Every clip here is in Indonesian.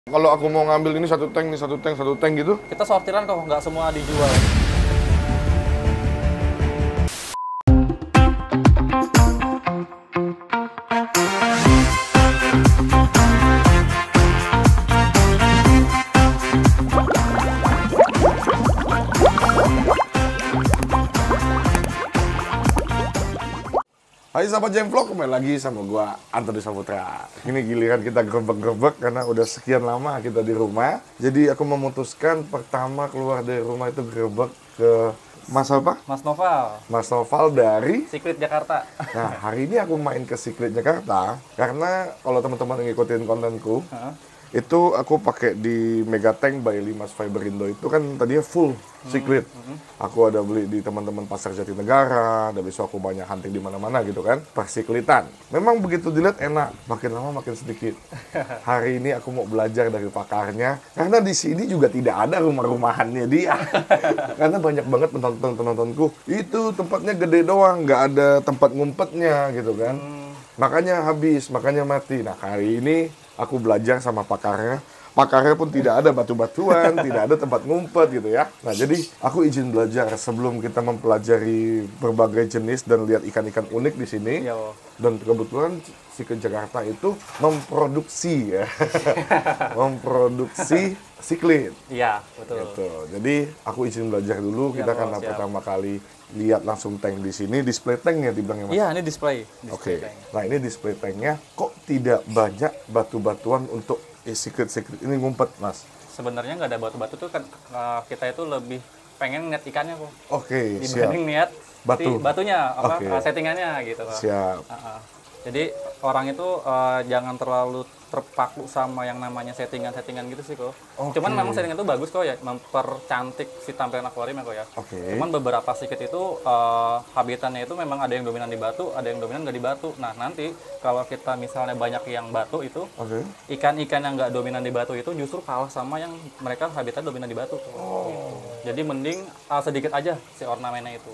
Kalau aku mau ngambil ini satu tank, ini satu tank, satu tank gitu. Kita sortiran kok, nggak semua dijual. Hai sahabat Jemvlog, kembali lagi sama gua Antoni Saputra. Ini giliran kita grebek-grebek karena udah sekian lama kita di rumah. Jadi aku memutuskan pertama keluar dari rumah itu grebek ke Mas apa? Mas Noval, Mas Noval dari... Secret Jakarta. Nah, hari ini aku main ke Secret Jakarta karena kalau teman-teman ngikutin kontenku, itu aku pakai di Mega Tank by Limas Fiberindo itu kan tadinya full Secret. Aku ada beli di teman-teman pasar Jatinegara, dan besok aku banyak hunting di mana-mana gitu kan, persiklitan. Memang begitu dilihat enak, makin lama makin sedikit. Hari ini aku mau belajar dari pakarnya, karena di sini juga tidak ada rumah-rumahannya dia. Karena banyak banget penonton-penontonku, itu tempatnya gede doang, nggak ada tempat ngumpetnya gitu kan. Makanya habis, makanya mati. Nah, hari ini aku belajar sama pakarnya. Pakarnya pun tidak ada batu-batuan, tidak ada tempat ngumpet gitu ya. Nah, jadi aku izin belajar sebelum kita mempelajari berbagai jenis dan lihat ikan-ikan unik di sini. Yo. Dan kebetulan Secret Jakarta itu memproduksi ya. Memproduksi siklit. Iya, betul. Gitu. Jadi aku izin belajar dulu, kita karena siap. pertama kali lihat langsung tank di sini, display tank ya dibilangnya Mas. Iya, ini display. Oke. tank. Nah, ini display tanknya kok tidak banyak batu-batuan untuk secret ini ngumpet, Mas. Sebenarnya nggak ada batu-batu tuh kan, kita itu lebih pengen ngeliat ikannya kok. Oke, siap. Dibanding niat Batu. batunya, Oke. settingannya gitu. Siap. Jadi orang itu jangan terlalu terpaku sama yang namanya settingan-settingan gitu sih kok. Oke. Cuman memang settingan itu bagus kok ya, mempercantik si tampilan akuarium ya kok ya. Oke. Cuman beberapa secret itu habitatnya itu memang ada yang dominan di batu, ada yang dominan nggak di batu. Nah nanti kalau kita misalnya banyak yang batu itu, Oke. ikan-ikan yang nggak dominan di batu itu justru kalah sama yang mereka habitat dominan di batu. Gitu. Jadi mending sedikit aja si ornamennya itu.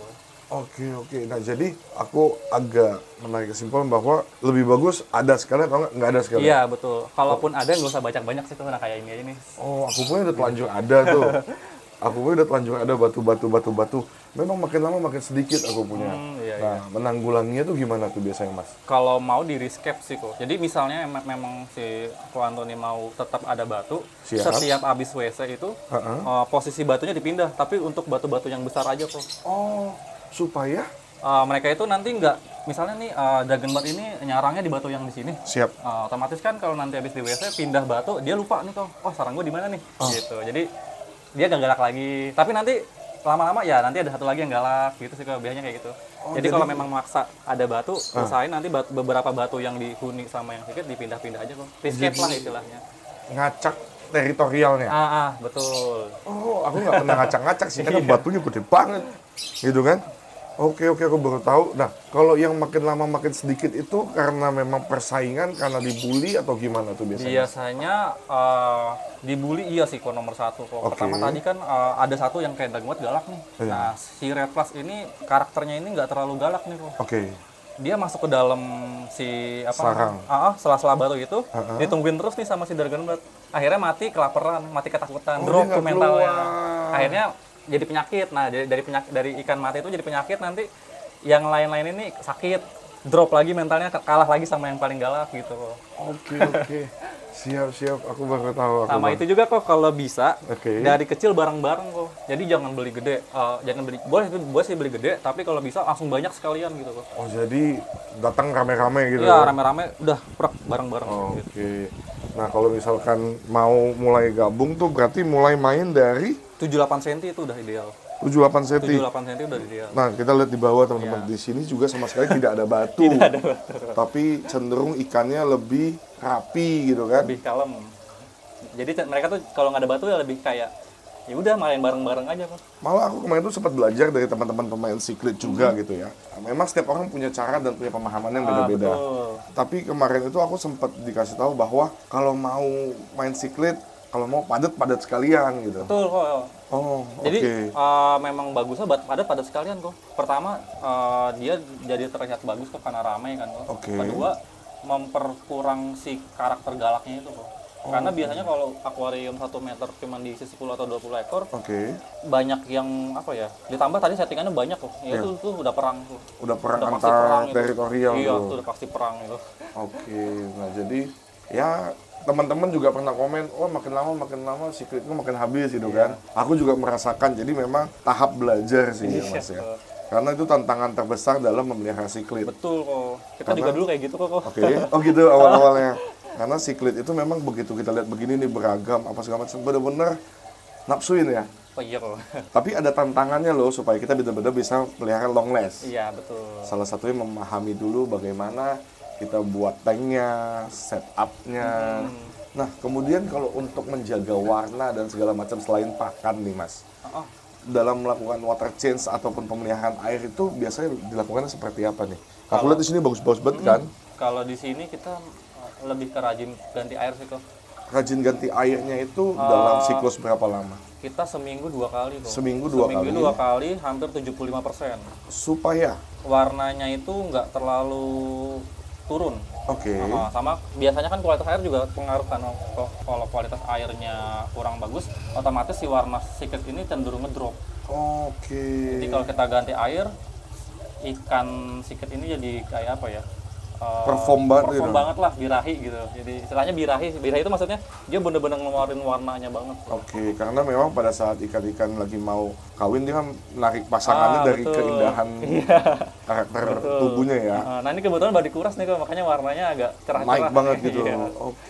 Oke. Nah, jadi aku agak menarik kesimpulan bahwa lebih bagus ada sekalian atau nggak ada sekalian. Iya betul. Kalaupun ada nggak usah banyak-banyak sih tuh, nah kayak ini aja nih. Oh, aku punya udah telanjur ada tuh. Aku punya udah telanjur ada batu-batu. Memang makin lama makin sedikit aku punya. Iya. Nah, menanggulanginya tuh gimana tuh biasanya, Mas? Kalau mau di rescape sih kok. Jadi misalnya memang si Ko Antoni mau tetap ada batu, Siap. setiap habis WC itu posisi batunya dipindah, tapi untuk batu-batu yang besar aja kok. Oh, supaya Mereka itu nanti nggak, misalnya nih Dragonbird ini nyarangnya di batu yang di sini. siap. Otomatis kan kalau nanti habis di WC pindah batu, dia lupa nih kok. Oh sarang gue di mana nih? Gitu. Jadi dia nggak galak lagi. Tapi nanti lama-lama ya nanti ada satu lagi yang galak gitu sih kok, biasanya kayak gitu. Jadi kalau memang maksa ada batu, usahain nanti beberapa batu yang dihuni sama yang sedikit dipindah-pindah aja kok. Rescape lah istilahnya. Ngacak teritorialnya. Betul. Oh, aku nggak pernah ngacak-ngacak sih, karena batunya gede banget, gitu kan? Oke, aku baru tahu. Nah, kalau yang makin lama makin sedikit itu karena memang persaingan, karena dibully atau gimana tuh biasanya? Biasanya dibully iya sih kok nomor satu kok. Pertama tadi kan ada satu yang kayak Dragonbird galak nih. Iya. Nah si Red Plus ini karakternya ini nggak terlalu galak nih kok. Oke. Dia masuk ke dalam si Sarang. sela-sela batu itu, ditungguin terus nih sama si Dragonbird. Akhirnya mati kelaparan, mati ketakutan, drop dia tuh nggak mentalnya. keluar. Akhirnya jadi penyakit. Nah dari ikan mati itu jadi penyakit, nanti yang lain-lain ini sakit, drop lagi mentalnya, kalah lagi sama yang paling galak gitu kok. Oke. Siap. Aku baru tahu. Sama itu juga kok kalau bisa Oke. dari kecil bareng-bareng kok. Jadi jangan beli gede, jangan beli, boleh sih beli gede, tapi kalau bisa langsung banyak sekalian gitu kok. Oh, jadi datang rame-rame gitu? Iya rame-rame, udah prek bareng-bareng. Oke. Gitu. Nah, kalau misalkan mau mulai gabung tuh berarti mulai main dari 7-8 cm itu udah ideal. 78 cm. 7-8 cm udah ideal. Nah, kita lihat di bawah teman-teman. Di sini juga sama sekali tidak ada batu. Tapi cenderung ikannya lebih rapi gitu kan. Lebih kalem. Jadi mereka tuh kalau nggak ada batu ya lebih kayak ya udah main bareng-bareng aja kok. Malah aku kemarin tuh sempat belajar dari teman-teman pemain siklit juga gitu ya. Memang setiap orang punya cara dan punya pemahaman yang beda-beda. Tapi kemarin itu aku sempat dikasih tahu bahwa kalau mau main siklit, kalau mau padat sekalian gitu. Betul kok. Oh, Jadi memang bagusnya padat sekalian kok. Pertama dia jadi terlihat bagus kok karena ramai kan kok. Oke. Kedua memperkurang si karakter galaknya itu kok. Karena biasanya kalau akuarium 1 meter cuma diisi 10 atau 20 ekor, Oke. banyak yang apa ya? Ditambah tadi settingannya banyak tuh. Ya itu tuh udah perang tuh. Udah perang Udah pasti antar perang itu. teritorial Iya, tuh. tuh udah pasti perang itu. Oke, nah jadi ya teman-teman juga pernah komen, oh makin lama secretnya makin habis gitu kan. Aku juga merasakan, jadi memang tahap belajar sih ya Mas ya. Karena itu tantangan terbesar dalam memelihara siklit. Betul kok. Kita juga dulu kayak gitu kok. Oke, oh gitu awal-awalnya. Karena siklit itu memang begitu kita lihat begini nih beragam, apa segala macam, bener-bener nafsuin ya. Oh iya kok. Tapi ada tantangannya loh supaya kita benar-benar bisa pelihara long last. Iya, betul. Salah satunya memahami dulu bagaimana kita buat tanknya, setup-nya. Nah, kemudian kalau untuk menjaga warna dan segala macam selain pakan nih Mas, dalam melakukan water change ataupun pemeliharaan air itu biasanya dilakukan seperti apa nih? Aku lihat di sini bagus-bagus banget kan? Kalau di sini kita lebih ke rajin ganti air sih kok. Rajin ganti airnya itu dalam siklus berapa lama? Kita seminggu 2 kali kok. Seminggu dua Seminggu kali. 2 kali, hampir 75%. Supaya, Warnanya itu nggak terlalu turun. oke, Sama biasanya kan kualitas air juga pengaruh kan. Kalau kualitas airnya kurang bagus, otomatis si warna siklet ini cenderung ngedrop. oke. Jadi kalau kita ganti air, ikan siklet ini jadi kayak apa ya? Perform banget gitu. Perform banget lah, birahi gitu. Jadi istilahnya birahi. Birahi itu maksudnya dia bener-bener ngeluarin warnanya banget. Oke, karena memang pada saat ikan-ikan lagi mau kawin dia kan menarik pasangannya dari betul. keindahan karakter tubuhnya ya. Nah ini kebetulan baru dikuras nih kok, makanya warnanya agak cerah-cerah. Naik banget gitu. Iya.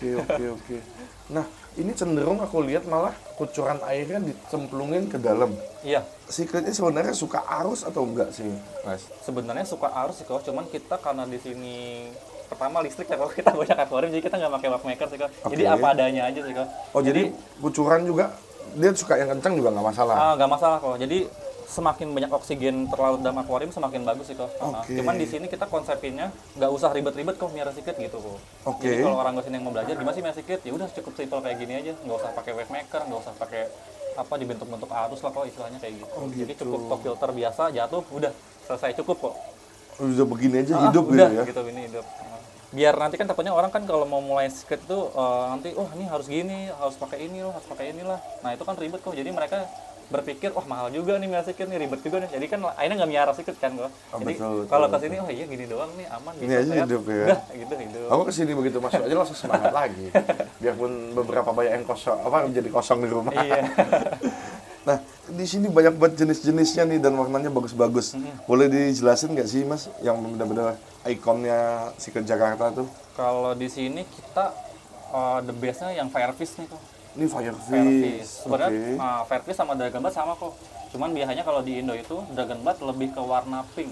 Oke. Nah, ini cenderung aku lihat malah kucuran airnya dicemplungin ke dalam. Iya, Sikletnya sebenarnya suka arus atau enggak sih, Mas? sebenarnya suka arus sih kok, cuman kita karena di sini pertama listrik ya kalau kita banyak akuarium, jadi kita nggak pakai wave maker sih kok. Jadi Oke. apa adanya aja sih kok. Oh, jadi kucuran juga dia suka yang kencang juga nggak masalah. Nggak masalah kok. Jadi semakin banyak oksigen terlarut dalam akuarium semakin bagus sih kok. Oke. Cuman di sini kita konsepinnya nggak usah ribet-ribet kok miara siklet gitu kok. Oke. Jadi kalau orang kesini yang mau belajar gimana sih miara siklet, ya udah cukup simple kayak gini aja, nggak usah pakai wave maker, nggak usah pakai apa dibentuk-bentuk arus lah kok istilahnya kayak gitu. Jadi cukup top filter biasa jatuh udah selesai cukup kok. Udah begini aja hidup udah, gitu ya. gitu ini hidup. Biar nanti kan takutnya orang kan kalau mau mulai siklet itu nanti ini harus gini, harus pakai ini loh, harus pakai inilah. Nah itu kan ribet kok. Jadi mereka berpikir wah mahal juga nih miara siklet nih, ribet juga nih. Jadi kan akhirnya nggak miara siklet kan kok. Jadi betul, kalau kesini oh iya gini doang nih aman Ini bisa aja sehat. hidup ya. Udah gitu hidup. Aku kesini begitu masuk aja langsung semangat lagi. Biarpun beberapa banyak yang kosong, menjadi kosong di rumah. Iya. Nah, di sini banyak banget jenis-jenisnya nih dan warnanya bagus-bagus. Boleh dijelasin nggak sih, Mas, yang benar-benar ikonnya siklet Jakarta tuh? Kalau di sini kita the best-nya yang firefish nih kok. Ini Firefish. Firefish. Sebenarnya Oke. firefish sama dragon bat sama kok. Cuman biasanya kalau di Indo itu dragon bat lebih ke warna pink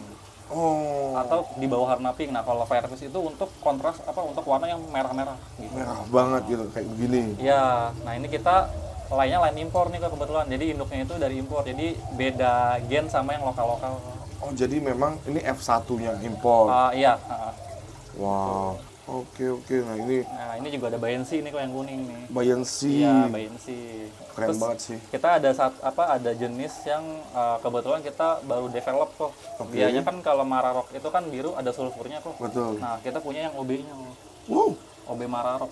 Oh, atau di bawah warna pink. Nah, kalau firefish itu untuk kontras untuk warna yang merah-merah gitu. merah banget gitu, kayak begini. Ya, nah ini kita lainnya lain impor nih kok kebetulan. Jadi induknya itu dari impor. Jadi beda gen sama yang lokal-lokal. Oh, jadi memang ini F1-nya impor. Iya. Wow. Oke. Nah, Nah, ini juga ada Bayensi nih kok yang kuning nih. Bayensi. Iya, Bayensi. Keren Terus banget sih. kita ada jenis yang kebetulan kita baru develop kok. Oke. Biasanya kan kalau Mararok itu kan biru ada sulfurnya kok. Betul. Nah, kita punya yang OB-nya. Wow. OB Mararok.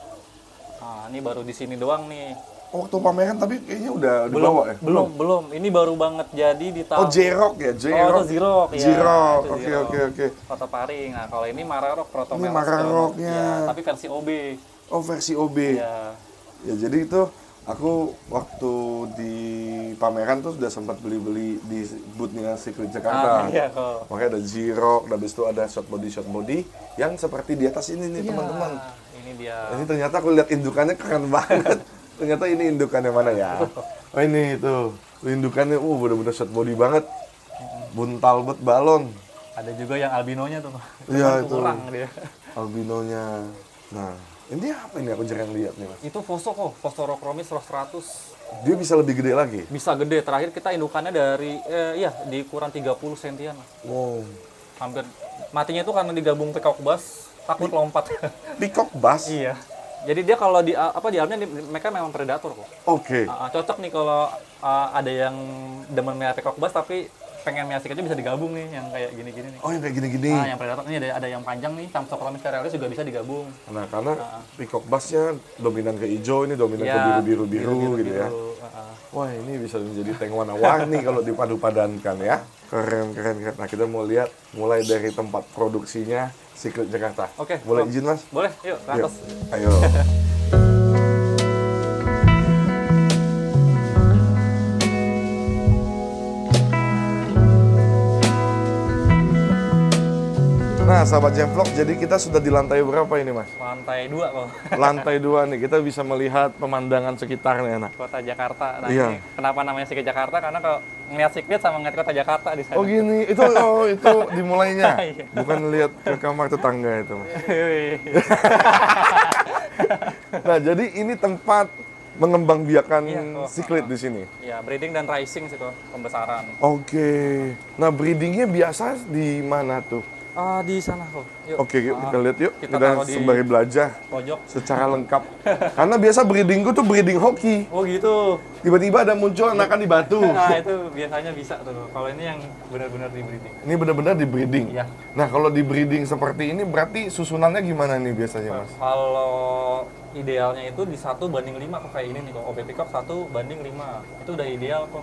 Nah, ini baru di sini doang nih. Waktu pameran tapi kayaknya udah dibawa ya? Belum. Ini baru banget jadi di tahun. Oh, J-Rock ya? Oh, itu Zirok ya. J-Rock. Itu Oke. Zirok. Foto paring. Nah, kalau ini Mararok Proto Ini Melas. Mararoknya. Ya, tapi versi OB. Oh, versi OB. Ya. Ya, jadi itu aku waktu di pameran tuh sudah sempat beli-beli di boothnya Secret Jakarta. Iya kok. Makanya ada J-Rock, dan habis itu ada short body yang seperti di atas ini nih, teman-teman. Ini dia. Ini ternyata aku lihat indukannya keren banget. Ternyata ini indukannya mana ya? Oh, ini tuh. Indukannya bener-bener short body banget. Buntal bet balon. Ada juga yang albinonya tuh. Iya, Cuman itu. kurang dia. Albinonya. Nah, ini apa ini aku jarang lihat nih, Mas? Itu Foso kok, Fosforochromis ROS 100. Dia bisa lebih gede lagi? Bisa gede. Terakhir kita indukannya dari di ukuran 30 sentian lah. Wow. Hampir matinya itu karena digabung peacock bass, takut lompat. Peacock bass? Iya. Jadi dia kalau di alamnya mereka memang predator kok. Oke. Cocok nih kalau ada yang demen merah peacock bass tapi pengen mie secretnya bisa digabung nih, yang kayak gini-gini nih. Oh, yang kayak gini-gini. Nah, yang predator ini ada yang panjang nih, Tamsocromis carealis juga bisa digabung. Nah, karena peacock bassnya dominan ke hijau, ini dominan ke biru-biru gitu ya. Wah, ini bisa menjadi tank warna-warni kalau dipadu-padankan ya. Keren. Nah, kita mau lihat mulai dari tempat produksinya Secret Jakarta. Oke. Boleh izin, Mas? Boleh, yuk ke atas. Ayo. Nah, sahabat Jemvlog, jadi kita sudah di lantai berapa ini, Mas? Lantai 2 kok. Lantai 2 nih, kita bisa melihat pemandangan sekitarnya, nah. Kota Jakarta. Nah, Iya. ini kenapa namanya Secret Jakarta? Karena kalau ngeliat Secret sama ngeliat Kota Jakarta di sana. Oh gini, itu dimulainya. Iya. Bukan lihat ke kamar tetangga itu, Mas. Nah, jadi ini tempat mengembangbiakan Secret di sini. Iya, breeding dan rising sih kok, pembesaran. Oke. Nah, breedingnya biasa di mana tuh? Di sana kok. Yuk. Oke, yuk kita lihat yuk. Kita Kita taruh di sembari belajar pojok. secara lengkap. Karena biasa breedingku tuh breeding hoki. Oh gitu. Tiba-tiba ada muncul anakan di batu. Nah, itu biasanya bisa tuh. Kalau ini yang benar-benar di breeding. Ini benar-benar di breeding. Iya. Nah, kalau di breeding seperti ini berarti susunannya gimana nih biasanya, Mas? Kalau idealnya itu di 1:5 kok kayak ini nih kok. OB Peacock 1:5. Itu udah ideal kok.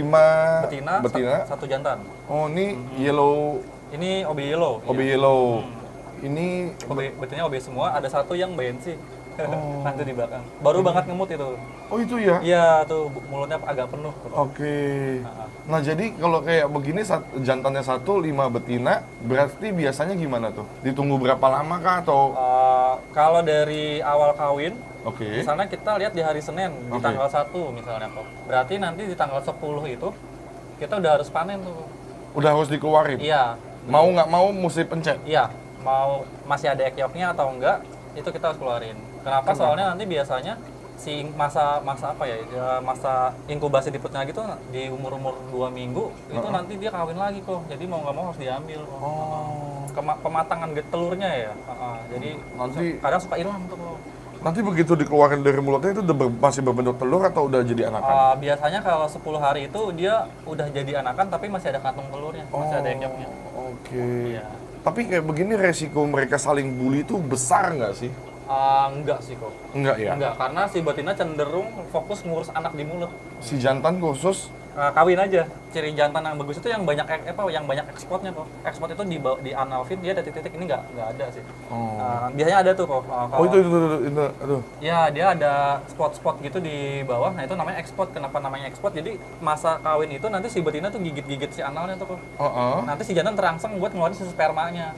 5 Betina. Satu jantan. Oh, ini yellow, Ini OB yellow. OB Iya. yellow. Ini Betinanya OB semua, ada satu yang bensi. Nanti di belakang. Baru banget ngemut itu. oh itu ya? Iya, tuh mulutnya agak penuh. Oke. Nah, jadi kalau kayak begini jantannya 1, 5 betina, berarti biasanya gimana tuh? Ditunggu berapa lama kah atau? Kalau dari awal kawin, Oke. misalnya kita lihat di hari Senin, di tanggal 1 misalnya kok. Berarti nanti di tanggal 10 itu, kita udah harus panen tuh. Udah harus dikeluarin? Iya. Mau nggak mau mesti pencet? Iya. Mau masih ada ekyoknya atau enggak, itu kita harus keluarin. Kenapa? Soalnya nanti biasanya masa apa ya, masa inkubasi di perutnya gitu di umur 2 minggu itu nanti dia kawin lagi kok. Jadi mau nggak mau harus diambil kok. Pematangan telurnya ya. Jadi Nanti kadang suka hilang tuh kok. nanti begitu dikeluarin dari mulutnya itu masih berbentuk telur atau udah jadi anakan? Biasanya kalau 10 hari itu dia udah jadi anakan tapi masih ada kantung telurnya, masih ada ekyoknya. Oke. Iya. Tapi kayak begini resiko mereka saling bully itu besar nggak sih? Enggak sih kok. Enggak ya? Enggak, karena si betina cenderung fokus ngurus anak di mulut. Si jantan khusus Kawin aja. Ciri jantan yang bagus itu yang banyak yang banyak ekspornya kok. Ekspor itu di anal fin dia ada titik-titik, ini nggak ada sih. Biasanya ada tuh kok. itu, aduh. Ya, dia ada spot-spot gitu di bawah. Nah, itu namanya ekspor. Kenapa namanya ekspor? Jadi masa kawin itu nanti si betina tuh gigit-gigit si analnya tuh kok. Nanti si jantan terangsang buat ngeluarin si spermanya.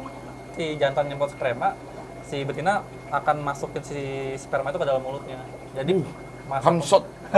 Si jantan nyemprot sperma, si betina akan masukin si sperma itu ke dalam mulutnya. Jadi Hamsot.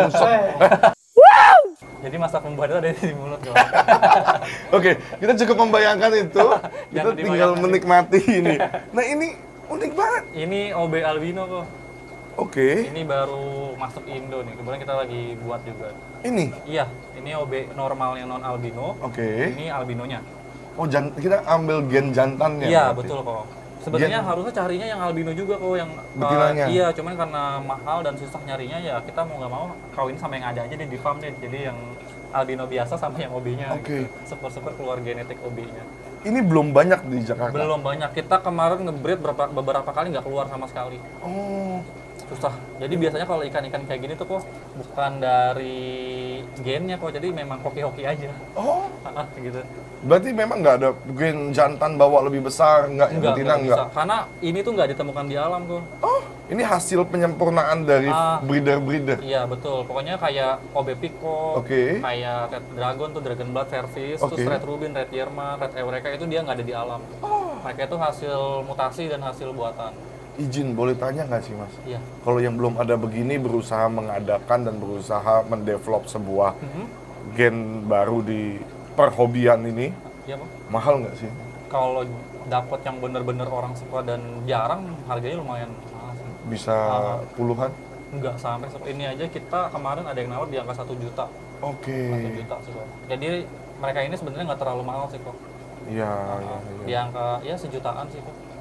Jadi masa pembuahan itu ada di mulut kok. Oke, kita cukup membayangkan itu. Kita Jangan tinggal dibayangkan. menikmati ini. Nah, ini unik banget. Ini OB albino kok. Oke. Ini baru masuk Indo nih. Kebetulan kita lagi buat juga. Ini. Iya, ini OB normalnya non albino. Oke. Ini albinonya. Oh, kita ambil gen jantannya. Iya, berarti. betul kok. Sebenarnya harusnya carinya yang albino juga kok, yang betinanya. iya, cuman karena mahal dan susah nyarinya ya kita mau nggak mau kawin sama yang ada aja deh di farm deh. Jadi yang albino biasa sama yang OB-nya. Oke. Super keluar genetik OB-nya. Ini belum banyak di Jakarta. Belum banyak. Kita kemarin nge-breed beberapa kali nggak keluar sama sekali. Oh. Susah. Jadi biasanya kalau ikan-ikan kayak gini tuh kok bukan dari gennya kok, jadi memang hoki-hoki aja. Oh. Gitu. Berarti memang nggak ada gen jantan bawa lebih besar, nggak betina nggak? Bisa. Karena ini tuh nggak ditemukan di alam kok. Oh, ini hasil penyempurnaan dari breeder-breeder. Iya betul. Pokoknya kayak OB Peacock, Oke. kayak Red Dragon tuh Dragon Blood Service, Oke. terus Red Rubin, Red Yerma, Red Eureka itu dia nggak ada di alam. Mereka itu hasil mutasi dan hasil buatan. Izin, boleh tanya nggak sih, Mas? Iya. Kalau yang belum ada begini berusaha mengadakan dan berusaha mendevelop sebuah gen baru di perhobian ini, Iya Pak. mahal nggak sih? Kalau dapat yang bener-bener orang suka dan jarang, harganya lumayan mahal sih. Bisa puluhan? Nggak sampai ini aja kita kemarin ada yang nawar di angka 1 juta. Oke. 1 juta sih kok. Jadi mereka ini sebenarnya nggak terlalu mahal sih kok. Iya, Di angka ya sejutaan sih kok.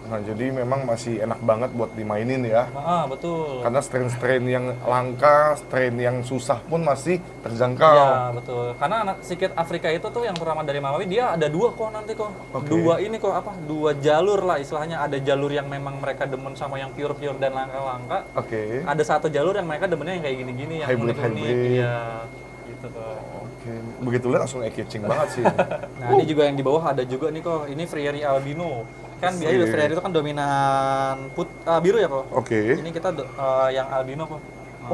Nah, jadi memang masih enak banget buat dimainin ya. Betul. Karena strain-strain yang langka, strain yang susah pun masih terjangkau. Iya, betul. Karena anak sikit Afrika itu tuh yang terutama dari Malawi, dia ada dua kok nanti kok. Dua ini kok dua jalur lah istilahnya. Ada jalur yang memang mereka demen sama yang pure-pure dan langka-langka. Ada satu jalur yang mereka demennya yang kayak gini-gini, yang unik-unik. Iya, gitu kok. Begitu lihat langsung eye-catching banget sih. Nah, ini juga yang di bawah ada juga nih kok. Ini Frieri albino. Kan biasanya Frieri itu kan dominan biru ya kok. Ini kita yang albino kok.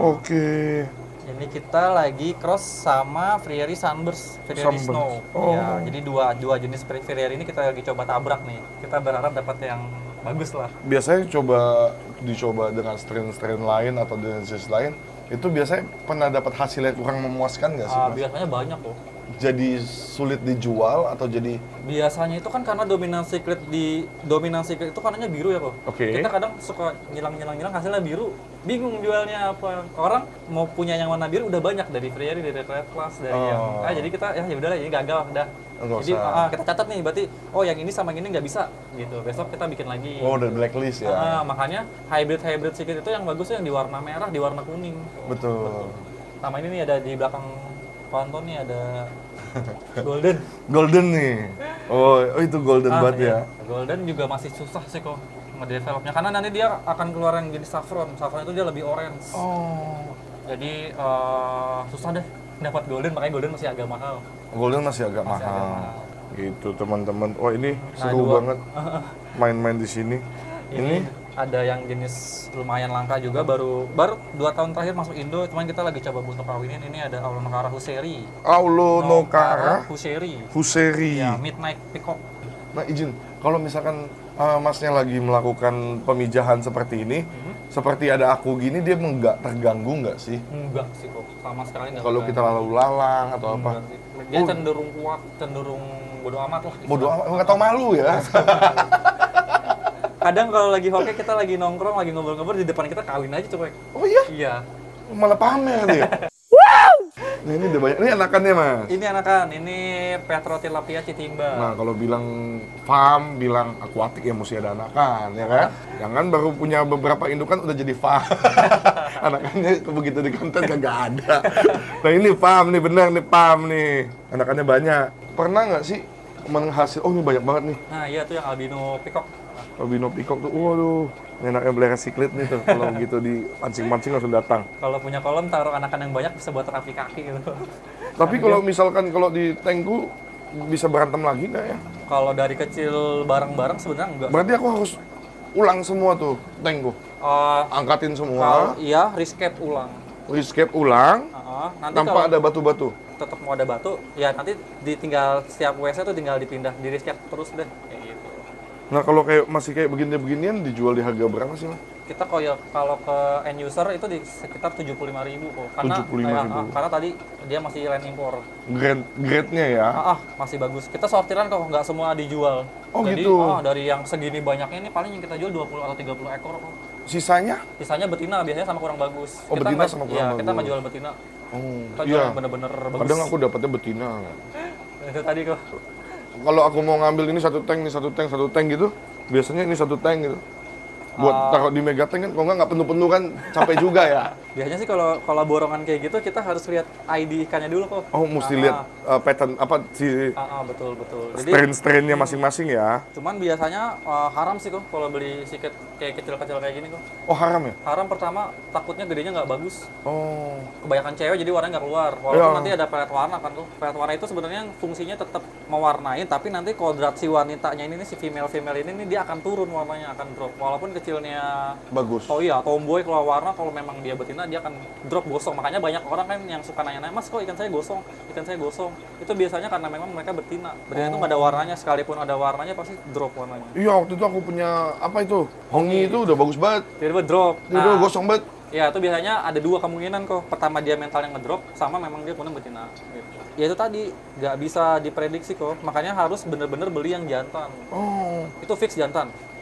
Ini kita lagi cross sama Frieri Sunburst, Frieri Snow. Ya, jadi dua jenis Frieri ini kita lagi coba tabrak nih. Kita berharap dapat yang bagus lah. Biasanya dicoba dengan strain-strain lain atau dengan jenis lain, itu biasanya pernah dapat hasilnya kurang memuaskan nggak sih? Biasanya banyak kok. Jadi sulit dijual atau jadi? Biasanya itu kan karena dominasi secret itu warnanya biru ya kok. Kita kadang suka ngilang hasilnya biru, bingung jualnya apa. Orang mau punya yang warna biru udah banyak dari Frieri, dari Red Plus, dari yang jadi kita ya udahlah ini gagal udah. Jadi kita catat nih berarti yang ini sama yang ini nggak bisa gitu. Besok kita bikin lagi. Udah blacklist ya. Makanya hybrid secret itu yang bagus yang di warna merah, di warna kuning. Betul. Sama ini nih ada di belakang Pantone nih ada Golden nih. Oh itu golden banget ya. Golden juga masih susah sih kok ngedevelopnya karena nanti dia akan keluar yang jadi saffron. Saffron itu dia lebih orange. Jadi susah deh dapat golden, makanya golden masih agak mahal. Golden masih agak mahal. Gitu teman-teman. Oh ini seru banget main-main di sini. Ini ada yang jenis lumayan langka juga, baru 2 tahun terakhir masuk Indo, cuman kita lagi coba untuk kawinin. Ini ada Aulonokara Husseri. Aulonokara Husseri. Ya, Midnight Peacock. Nah izin, kalau misalkan masnya lagi melakukan pemijahan seperti ini, seperti ada aku gini, dia nggak terganggu nggak sih? Enggak sih kok, sama sekali nggak. Kalau kita lalu lalang atau apa? Dia cenderung kuat, cenderung bodo amat lah. Bodo amat, nggak tau malu ya? Kadang kalau lagi hoki kita lagi nongkrong, lagi ngobrol-ngobrol di depan kita kawin aja coba. Oh iya? Iya. Malah pamer nih. Nah ini udah banyak. Ini anakannya mas? Ini anakan. Ini Petrotilapia citimba. Nah kalau bilang farm, bilang akuatik ya mesti ada anakan ya kan? Jangan baru punya beberapa indukan udah jadi farm. Anakannya begitu di konten kagak ada. Nah ini farm nih, bener nih farm nih. Anakannya banyak. Pernah nggak sih menghasil? Oh ini banyak banget nih. Nah iya tuh yang albino peacock. Albino peacock tuh, waduh, enaknya beli siklet nih tuh, kalau gitu di pancing-pancing langsung datang. Kalau punya kolam taruh anakan yang banyak bisa buat terapi kaki gitu. Tapi kalau misalkan kalau di tankku bisa berantem lagi nggak ya? Kalau dari kecil bareng-bareng sebenarnya enggak. Berarti aku harus ulang semua tuh tankku? Angkatin semua? Iya, rescape ulang. Rescape ulang, nanti tanpa ada batu-batu? Tetap mau ada batu, ya nanti ditinggal setiap WC tuh tinggal dipindah, di rescape terus deh. Kayak gitu. Nah kalau masih kayak beginian dijual di harga berapa sih mas? Kita kalau ke end user itu di sekitar 75.000 kok. Karena tadi dia masih land impor. Grade-nya ya? Masih bagus. Kita sortiran kok, nggak semua dijual. Jadi, gitu? Dari yang segini banyaknya ini paling yang kita jual 20 atau 30 ekor kok. Sisanya? Sisanya betina, biasanya sama kurang bagus. Betina sama kurang bagus? Kita nggak jual betina. Kita jual yang bener-bener bagus. Kadang aku dapetnya betina. Itu tadi kok. Kalau aku mau ngambil ini satu tank gitu, biasanya ini satu tank gitu. Buat taruh di mega tank kan, kalau nggak penuh-penuh kan capek juga ya. Biasanya sih kalau borongan kayak gitu kita harus lihat ID ikannya dulu kok. Oh, mesti lihat pattern apa sih? Betul. Jadi strain-strainnya masing-masing ya. Cuman biasanya haram sih kok kalau beli siket kayak kecil-kecil kayak gini kok. Oh, haram ya? Haram pertama takutnya gedenya nggak bagus. Oh. Kebanyakan cewek jadi warnanya nggak keluar. Walaupun nanti ada pelet warna kan tuh. Pelet warna itu sebenarnya fungsinya tetap mewarnai, tapi nanti kodrat si wanitanya ini si female ini dia akan turun warnanya, akan drop. Walaupun kecilnya bagus. Oh iya, tomboy kalau warna kalau memang dia betina dia akan drop gosong. Makanya banyak orang kan yang suka nanya-nanya, "Mas, kok ikan saya gosong?" Itu biasanya karena memang mereka betina. Betina itu nggak ada warnanya, sekalipun ada warnanya pasti drop warnanya. Iya, waktu itu aku punya apa itu? Hongi itu udah bagus banget. Tiba-tiba drop. Tiba-tiba gosong banget. Ya, itu biasanya ada 2 kemungkinan kok. Pertama dia mentalnya ngedrop, sama memang dia punya betina. Gitu. Ya itu tadi, nggak bisa diprediksi kok. Makanya harus bener-bener beli yang jantan. Oh. Itu fix jantan.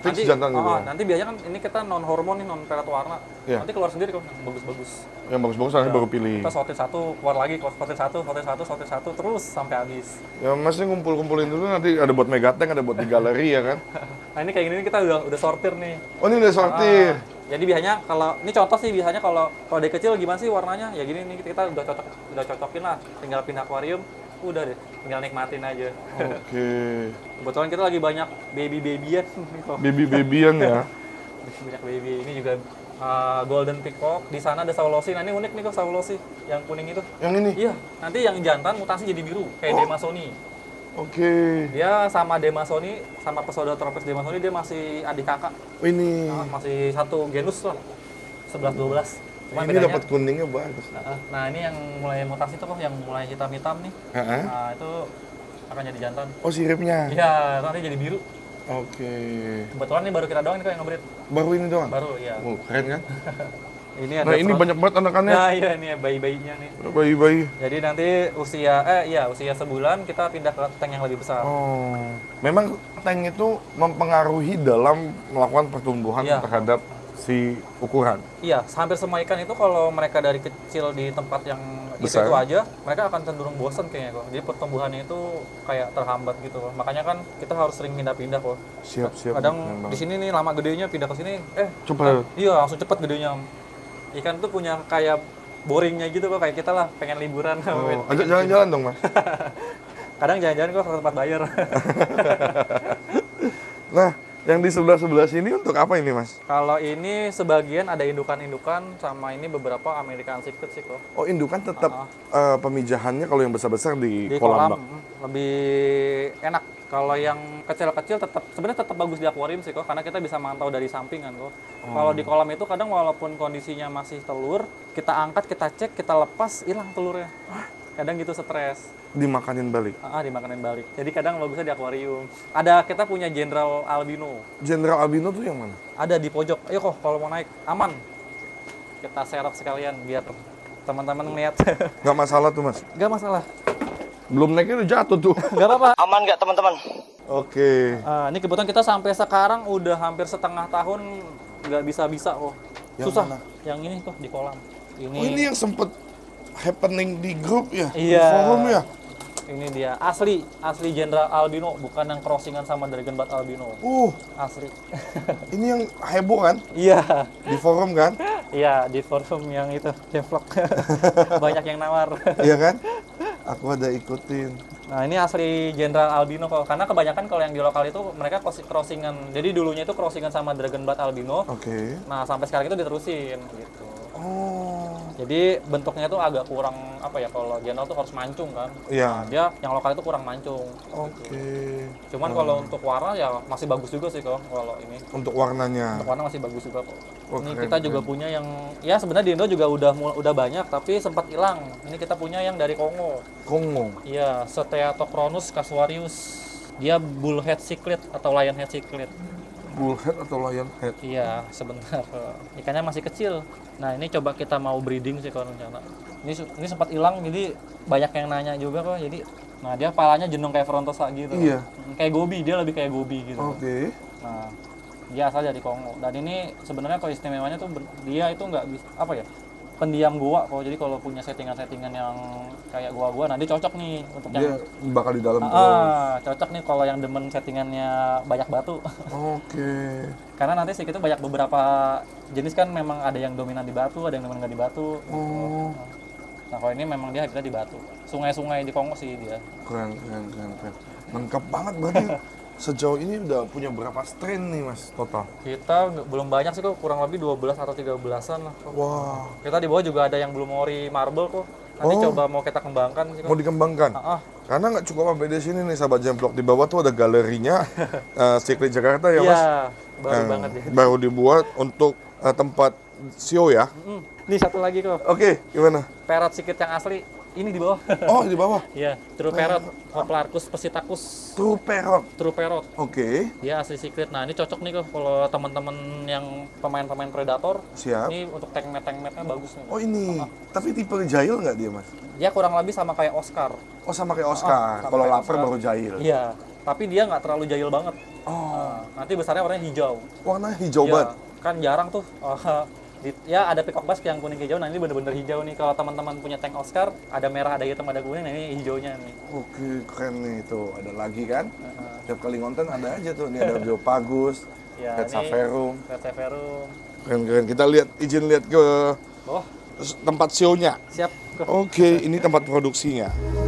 Fix nanti, jantan gitu ya? Nanti biasanya kan ini kita non hormon nih, non perat warna. Iya. Nanti keluar sendiri kok, bagus-bagus. Yang bagus-bagus nanti baru pilih. Kita sortir satu, keluar lagi, sortir satu, terus sampai habis. Ya Mas ini ngumpul-kumpulin dulu, nanti ada buat Megatank, ada buat di galeri ya kan? Nah ini kayak gini kita udah sortir nih. Oh ini udah sortir. Jadi biasanya kalau ini contoh sih, biasanya kalau dari kecil gimana sih warnanya? Ya gini nih, kita udah cocokin lah, tinggal pindah akuarium, udah deh, tinggal nikmatin aja. Oke. Kebetulan kita lagi banyak babyan nih kok. Baby-babyan ya. Banyak baby. Ini juga golden peacock. Di sana ada saulosi. Nah ini unik nih kok, saulosi yang kuning itu. Yang ini? Iya. Nanti yang jantan mutasi jadi biru kayak Demasoni. Oke. Dia sama Demasoni, sama Pseudotropes Demasoni, dia masih adik kakak. Oh ini. Masih satu genus lah. 11-12. Cuma Ini dapat kuningnya bagus. Nah ini yang mulai mutasi tuh kok, yang mulai hitam-hitam nih. Nah itu akan jadi jantan. Oh siripnya? Iya, nanti jadi biru. Oke. Kebetulan ini baru kita doang nih kok yang ngebreed. Baru ini doang? Baru, iya. Oh keren kan? Ini ada Nah ini banyak banget anakannya. Nah iya, ini bayi-bayinya nih. Bayi-bayi. Jadi nanti usia sebulan kita pindah ke tank yang lebih besar. Oh. Memang tank itu mempengaruhi dalam melakukan pertumbuhan terhadap si ukuran. Iya, hampir semua ikan itu kalau mereka dari kecil di tempat yang besar itu aja, mereka akan cenderung bosan kayaknya kok. Jadi pertumbuhannya itu kayak terhambat gitu. Makanya kan kita harus sering pindah-pindah kok. Siap. Kadang di sini nih lama gedenya pindah ke sini, coba. Iya, langsung cepet gedenya. Ikan tuh punya kayak boringnya gitu kok, kayak kita lah pengen liburan. Oh, ajak jalan-jalan dong, Mas. Kadang jalan-jalan kok ke tempat bayar. Nah, yang di sebelah sini untuk apa ini, Mas? Kalau ini sebagian ada indukan-indukan, sama ini beberapa American Secret sih kok. Oh, indukan tetap pemijahannya kalau yang besar-besar di kolam bak. Lebih enak. Kalau yang kecil-kecil sebenarnya tetap bagus di akuarium sih kok, karena kita bisa mantau dari sampingan kok. Kalau di kolam itu kadang walaupun kondisinya masih telur, kita angkat, kita cek, kita lepas, hilang telurnya. Kadang gitu stres. Dimakanin balik? Dimakanin balik. Jadi kadang bagusnya di akuarium. Kita punya General Albino. General Albino tuh yang mana? Ada di pojok. Ayo kok kalau mau naik, aman. Kita serap sekalian biar teman-teman ngeliat. Nggak masalah tuh, Mas? Nggak masalah. Belum naiknya udah jatuh tuh. Nggak apa-apa. Aman nggak teman-teman? Oke. Ini kebetulan kita sampai sekarang udah hampir setengah tahun nggak bisa kok. Susah. Mana? Yang ini kok di kolam. Ini yang sempet happening di grup ya? Iya. Di forum ya? Ini dia asli General Albino, bukan yang crossingan sama Dragon Bat Albino. Asli. Ini yang heboh kan? Iya. Di forum kan? Iya, di forum yang itu, devlog. Banyak yang nawar. Iya kan? Aku ada ikutin. Nah, ini asli General Albino kok. Karena kebanyakan kalau yang di lokal itu mereka crossingan. Jadi dulunya itu crossingan sama Dragon Bat Albino. Oke. Nah, sampai sekarang itu diterusin gitu. Oh. Jadi bentuknya tuh agak kurang kalau general tuh harus mancung kan. Iya. Nah, dia yang lokal itu kurang mancung. Oke. Gitu. Cuman kalau untuk warna ya masih bagus juga sih kok kalau ini. Untuk warnanya. Untuk warna masih bagus juga kok. Ini keren, kita juga punya yang ya sebenarnya di Indo juga udah banyak tapi sempat hilang. Ini kita punya yang dari Kongo. Kongo. Iya, Steatocronus casuarius. Dia bullhead cichlid atau lionhead cichlid. Bullhead atau lionhead? Iya, sebentar. Ikannya masih kecil. Nah, ini coba kita mau breeding sih kalau rencana. Ini sempat hilang, jadi banyak yang nanya juga kok. Jadi, nah dia palanya jenong kayak Frontosa gitu. Iya. Kayak gobi, dia lebih kayak gobi gitu. Oke. Nah, dia asal dari Kongo. Dan ini sebenarnya kalau istimewanya tuh dia itu nggak bisa pendiam goa kok. Jadi kalau punya settingan-settingan yang kayak goa-goa, nah dia cocok nih untuk dia yang bakal di dalam terus. Cocok nih kalau yang demen settingannya banyak batu. Oke. Karena nanti sih kita banyak beberapa jenis kan memang ada yang dominan di batu, ada yang dominan nggak di batu. Oh. Nah kalau ini memang dia habitatnya di batu. Sungai-sungai di Kongo sih dia. Keren. Lengkap banget berarti. Sejauh ini udah punya berapa strain nih Mas total? Kita belum banyak sih kok, kurang lebih 12 atau 13-an lah. Wah. Kita di bawah juga ada yang belum ori marble kok. Nanti coba mau kita kembangkan sih kok. Mau dikembangkan? Karena nggak cukup sampai di sini nih sahabat Jemplok, di bawah tuh ada galerinya Cichlid Jakarta ya Mas? Iya, baru banget ya. Baru dibuat untuk tempat show ya? Nih satu lagi kok. Oke, gimana? Parrot Cichlid yang asli. Ini di bawah. Oh, di bawah? Iya, True Parrot, Hoplarcus persitacus. True Parrot? True Parrot. Oke. Dia asli Cichlid. Nah, ini cocok nih kok kalau teman-teman yang pemain-pemain predator. Siap. Ini untuk tank-matnya bagus nih. Oh ini, tapi tipe jahil nggak dia Mas? Dia kurang lebih sama kayak Oscar. Oh sama kayak Oscar, kalau lapar baru jahil. Iya, tapi dia nggak terlalu jahil banget. Nanti besarnya warnanya hijau. Warna hijau Ya, banget. kan jarang tuh. Ya ada peacock bass yang kuning hijau. Nah ini bener-bener hijau nih. Kalau teman-teman punya tank Oscar, ada merah, ada hitam, ada kuning. Nah ini hijaunya nih. Oke, keren nih. Tuh, ada lagi kan. Tiap kali ngonten ada aja tuh. Ini ada Biopagus, Ya, Red ini Saverum. Red Saverum. Keren-keren. Kita izin lihat ke Oh, tempat show-nya. siap. Oke, ini tempat produksinya.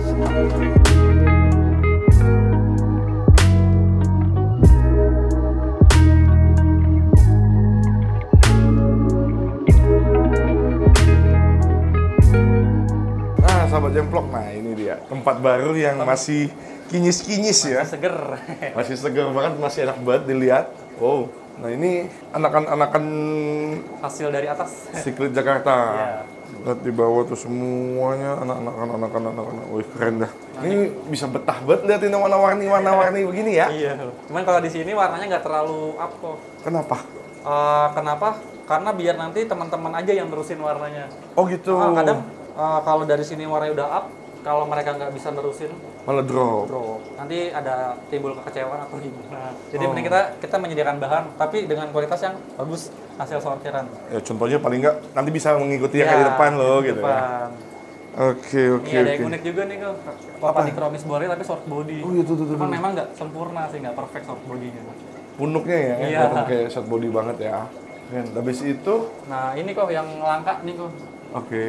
Nah, sahabat Jemplok, nah ini dia tempat baru yang masih kinyis-kinyis ya. Seger. Masih segar banget, masih enak banget dilihat. Wow, nah ini anakan-anakan Hasil dari atas. Secret Jakarta. Iya. Lihat di bawah tuh semuanya anak-anak. Wih, keren dah. Ini bisa betah banget liatin warna-warni begini ya. Iya. Cuman kalau di sini warnanya nggak terlalu up kok. Kenapa? Kenapa? Karena biar nanti teman-teman aja yang nerusin warnanya. Oh gitu. Kadang kalau dari sini warnanya udah up, kalau mereka nggak bisa nerusin, Malah drop. nanti ada timbul kekecewaan atau gimana. Jadi mending kita menyediakan bahan, tapi dengan kualitas yang bagus hasil sortiran. Ya contohnya paling nggak nanti bisa mengikuti yang di depan loh di gitu ya. depan. Oke. Ini ada yang unik juga nih kok. Apa di chromis body tapi short body. Oh iya tuh. Cuman memang nggak sempurna sih, nggak perfect short body-nya. Punuknya ya, Iya. kelihatan kayak short body banget ya. Keren. Habis itu, Nah ini kok yang langka nih kok. oke.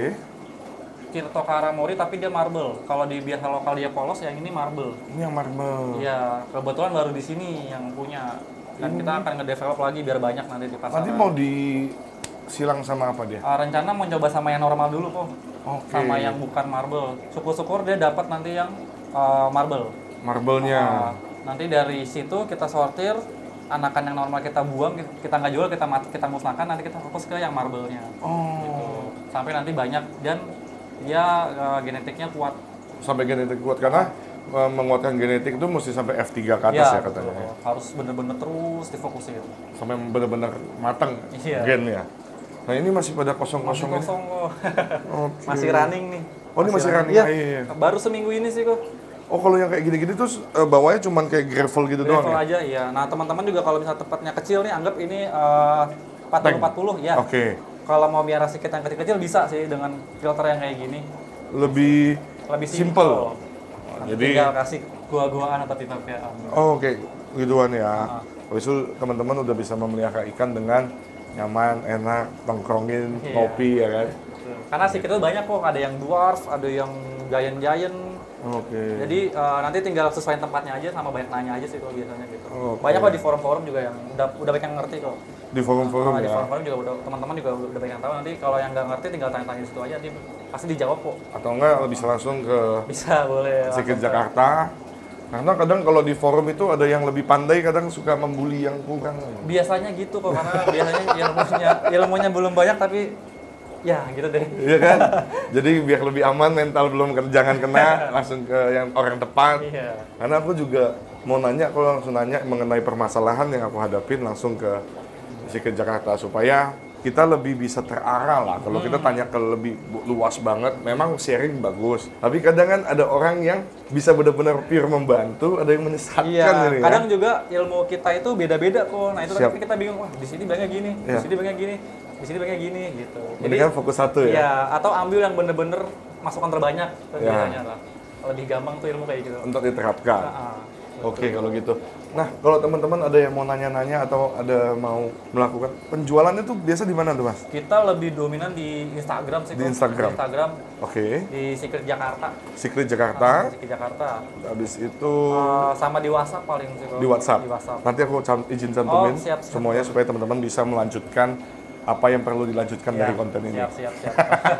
Kirto Karamori tapi dia marble. Kalau di biasa lokal dia polos, yang ini marble. Ini yang marble. Iya, kebetulan baru di sini yang punya. Dan kita akan nge-develop lagi biar banyak nanti di pasaran. Nanti mau disilang sama apa dia? Rencana mau coba sama yang normal dulu kok. Oke. Sama yang bukan marble. Syukur-syukur dia dapat nanti yang marble. Marble-nya. Nanti dari situ kita sortir, anakan yang normal kita buang, kita nggak jual, kita musnahkan, nanti kita fokus ke yang marble-nya. Oh. Sampai nanti banyak dan dia genetiknya kuat. Sampai genetik kuat karena menguatkan genetik itu mesti sampai F3 ke atas ya katanya. betul. Harus bener-bener terus difokusin. Sampai benar-benar matang Iya. gennya. Nah ini masih pada kosong-kosong ini. Kosong kok. Oke. Masih running nih. Oh ini masih running. Iya. Iya. Baru seminggu ini sih kok. Oh kalau yang kayak gini-gini tuh bawahnya cuman kayak gravel gitu doang Level ya? aja iya. Nah teman-teman juga kalau misalnya tempatnya kecil nih, anggap ini 40-40 ya. Oke. Kalau mau miara sikit yang kecil-kecil bisa sih dengan filter yang kayak gini. Lebih Simple. Jadi Tinggal kasih gua-guaan atau pipa-pipaan. oh, oke gituan ya. Habis itu teman-teman udah bisa memelihara ikan dengan nyaman, enak, tongkrongin, Iya. ngopi ya kan. Karena sikit itu banyak kok, ada yang dwarf, ada yang giant. Oke. Jadi nanti tinggal sesuaiin tempatnya aja sama banyak nanya aja sih kalau biasanya gitu. Oke. Banyak kok di forum-forum juga yang udah banyak yang ngerti kok. Di forum-forum Di ya. forum-forum juga teman-teman juga udah banyak yang tahu. Nanti kalau yang nggak ngerti tinggal tanya-tanya di situ aja, nanti pasti dijawab kok. Atau enggak bisa langsung ke Bisa boleh. Secret langsung ke- Jakarta. Karena kadang kalau di forum itu ada yang lebih pandai, kadang suka membuli yang kurang. Biasanya gitu kok, karena biasanya ilmunya belum banyak tapi ya gitu deh. Iya kan? Jadi biar lebih aman, mental belum jangan kena, langsung ke yang orang tepat. Iya. Karena aku juga mau nanya, kalau langsung nanya mengenai permasalahan yang aku hadapin langsung ke Secret Jakarta supaya kita lebih bisa terarah lah. Kalau kita tanya ke lebih luas banget, memang sharing bagus. Tapi kadang kan ada orang yang bisa benar-benar pure membantu, ada yang menyesatkan Iya, ini kadang ya. juga ilmu kita itu beda-beda kok. Nah itu Siap. kan kita bingung, wah di sini banknya gini, Iya. di sini banknya gini, di sini banknya gini gitu. Jadi kan fokus satu ya. Iya, atau ambil yang bener-bener masukan terbanyak ke Iya. biasanya lah. Lebih gampang tuh ilmu kayak gitu. Untuk diterapkan. Ah, Oke, kalau gitu. Nah, kalau teman-teman ada yang mau nanya-nanya atau ada mau melakukan penjualannya tuh biasa di mana tuh, Mas? kita lebih dominan di Instagram sih. Di kok. Instagram. Di Instagram, Oke. di Secret Jakarta. Secret Jakarta. Secret Jakarta. Habis itu Sama di WhatsApp paling sih. kok. di WhatsApp. Di WhatsApp. Nanti aku izin cantumin Oh, siap. semuanya supaya teman-teman bisa melanjutkan apa yang perlu dilanjutkan dari konten ini. Siap.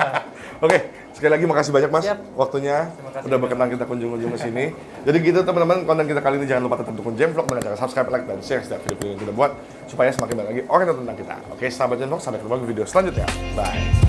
Oke, sekali lagi makasih banyak Mas Siap. waktunya. Terima kasih. Udah berkenan kita kunjung-kunjung ke sini. Jadi gitu teman-teman, konten kita kali ini jangan lupa tetap dukung Jemvlog dengan cara subscribe, like, dan share setiap video-video yang kita buat supaya semakin banyak lagi orang yang tahu tentang kita. Oke, sahabat Jemvlog, sampai ketemu di video selanjutnya. Bye.